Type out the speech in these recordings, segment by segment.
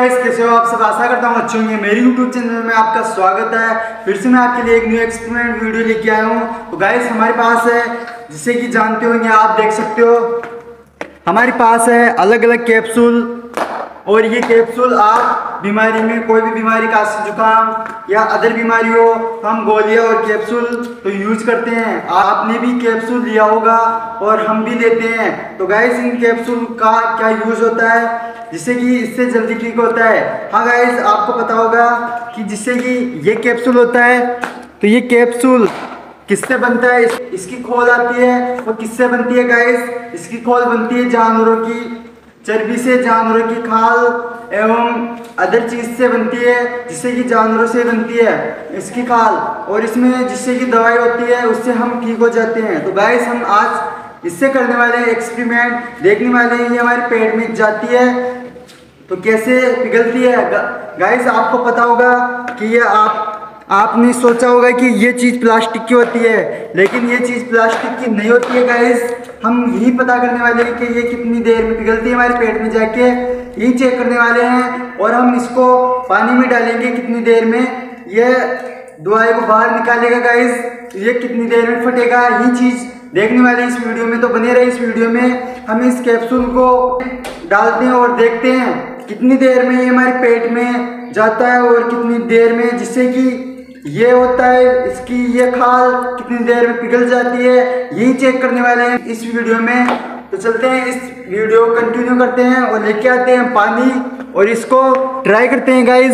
Guys, कैसे हो आप सब। आशा करता हूँ अच्छे होंगे। मेरी यूट्यूब चैनल में आपका स्वागत है। फिर से मैं आपके लिए एक न्यू एक्सपेरिमेंट वीडियो लेके आया हूँ। तो गाइस हमारे पास है, जिससे कि जानते होंगे, आप देख सकते हो हमारे पास है अलग अलग कैप्सूल। और ये कैप्सूल आप बीमारी में, कोई भी बीमारी, खांसी जुकाम या अदर बीमारी हो, हम गोलियां और कैप्सूल तो यूज करते हैं। आपने भी कैप्सूल लिया होगा और हम भी लेते हैं। तो गाइस इन कैप्सूल का क्या यूज होता है जिससे कि इससे जल्दी ठीक होता है। हाँ गाइस, आपको पता होगा कि जिससे कि ये कैप्सूल होता है, तो ये कैप्सूल किससे बनता है, इसकी खोल आती है। वो किससे बनती है गाइस? इसकी खोल बनती है जानवरों की चर्बी से, जानवरों की खाल एवं अदर चीज से बनती है, जिससे कि जानवरों से बनती है इसकी खाल। और इसमें जिससे कि दवाई होती है, उससे हम ठीक हो जाते हैं। तो गाइस हम आज इससे करने वाले हैं एक्सपेरिमेंट, देखने वाले हैं ये हमारे पेट में जाती है तो कैसे पिघलती है। गाइस आपको पता होगा कि ये आपने सोचा होगा कि ये चीज़ प्लास्टिक की होती है, लेकिन ये चीज़ प्लास्टिक की नहीं होती है गाइस। हम यही पता करने वाले हैं कि ये कितनी देर में पिघलती है हमारे पेट में जाके, यही चेक करने वाले हैं। और हम इसको पानी में डालेंगे, कितनी देर में ये दवाई को बाहर निकालेगा गाइस, ये कितनी देर में फटेगा, यही चीज़ देखने वाले इस वीडियो में। तो बने रहे इस वीडियो में। हम इस कैप्सूल को डालते हैं और देखते हैं कितनी देर में ये हमारे पेट में जाता है और कितनी देर में, जिससे कि ये होता है इसकी ये खाल कितनी देर में पिघल जाती है, यही चेक करने वाले हैं इस वीडियो में। तो चलते हैं, इस वीडियो को कंटिन्यू करते हैं और लेके आते हैं पानी और इसको ट्राई करते हैं गाइस।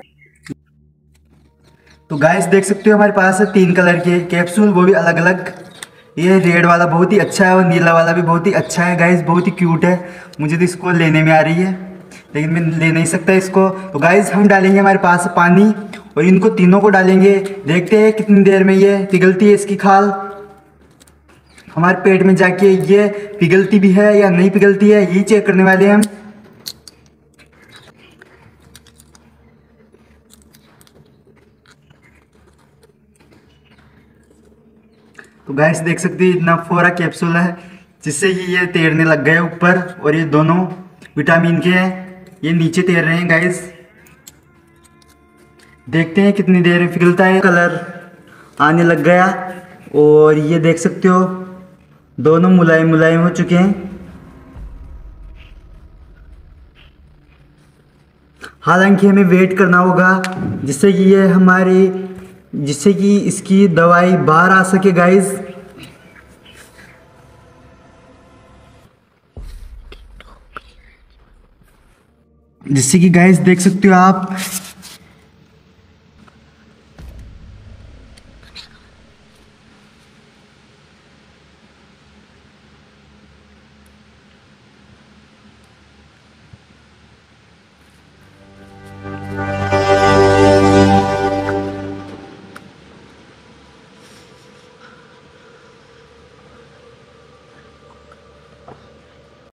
तो गाइस देख सकते हो हमारे पास है 3 कलर के कैप्सूल, वो भी अलग अलग। ये रेड वाला बहुत ही अच्छा है और नीला वाला भी बहुत ही अच्छा है गाइस, बहुत ही क्यूट है। मुझे तो इसको लेने में आ रही है, लेकिन मैं ले नहीं सकता इसको। तो गाइस हम डालेंगे हमारे पास पानी और इनको तीनों को डालेंगे, देखते हैं कितनी देर में ये पिघलती है इसकी खाल हमारे पेट में जाके, ये पिघलती भी है या नहीं पिघलती है, यही चेक करने वाले हैं हम। तो गाइस देख सकते हैं इतना फोरा कैप्सूल है, जिससे कि ये तैरने लग गए ऊपर। और ये दोनों विटामिन के हैं, ये नीचे तैर रहे हैं गाइस। देखते हैं कितनी देर में पिघलता है। कलर आने लग गया और ये देख सकते हो दोनों मुलायम मुलायम हो चुके हैं। हालांकि हमें वेट करना होगा जिससे कि ये जिससे कि इसकी दवाई बाहर आ सके गाइस। जिससे कि गाइस देख सकते हो आप